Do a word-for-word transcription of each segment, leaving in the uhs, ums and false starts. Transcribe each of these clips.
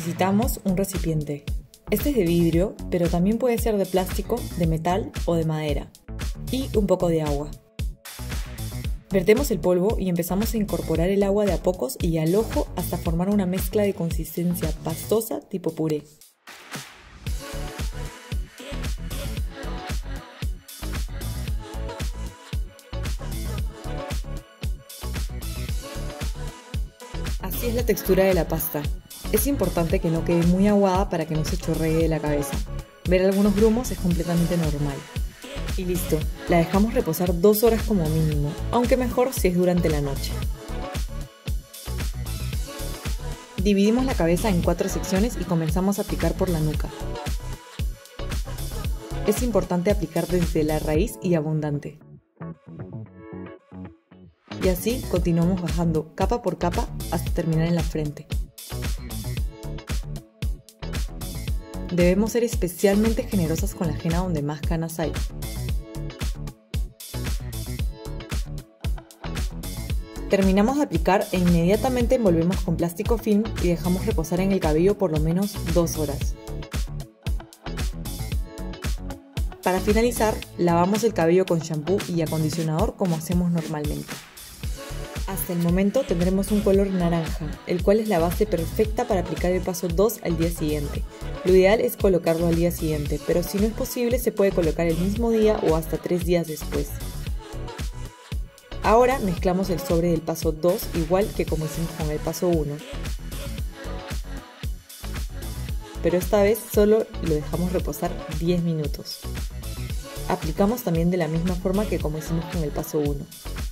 Necesitamos un recipiente. Este es de vidrio, pero también puede ser de plástico, de metal o de madera. Y un poco de agua. Vertemos el polvo y empezamos a incorporar el agua de a pocos y al ojo hasta formar una mezcla de consistencia pastosa tipo puré. Así es la textura de la pasta. Es importante que no quede muy aguada para que no se chorree de la cabeza. Ver algunos grumos es completamente normal. Y listo, la dejamos reposar dos horas como mínimo, aunque mejor si es durante la noche. Dividimos la cabeza en cuatro secciones y comenzamos a aplicar por la nuca. Es importante aplicar desde la raíz y abundante. Y así continuamos bajando capa por capa hasta terminar en la frente. Debemos ser especialmente generosas con la henna donde más canas hay. Terminamos de aplicar e inmediatamente envolvemos con plástico film y dejamos reposar en el cabello por lo menos dos horas. Para finalizar, lavamos el cabello con shampoo y acondicionador como hacemos normalmente. Hasta el momento tendremos un color naranja, el cual es la base perfecta para aplicar el paso dos al día siguiente. Lo ideal es colocarlo al día siguiente, pero si no es posible se puede colocar el mismo día o hasta tres días después. Ahora mezclamos el sobre del paso dos igual que como hicimos con el paso uno. Pero esta vez solo lo dejamos reposar diez minutos. Aplicamos también de la misma forma que como hicimos con el paso uno.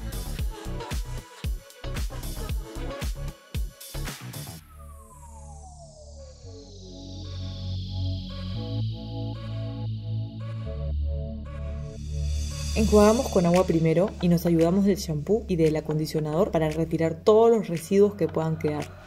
Enjuagamos con agua primero y nos ayudamos del shampoo y del acondicionador para retirar todos los residuos que puedan quedar.